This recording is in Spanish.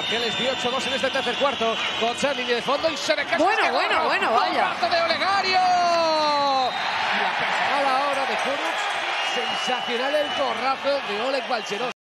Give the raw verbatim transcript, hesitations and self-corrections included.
que les dio ocho dos en este tercer cuarto. Con Charlie de fondo y se le cae. Bueno, bueno, bueno, vaya. de Olegario. La personal ahora de Kurucs. Sensacional el corrazo de Oleg Balcherov.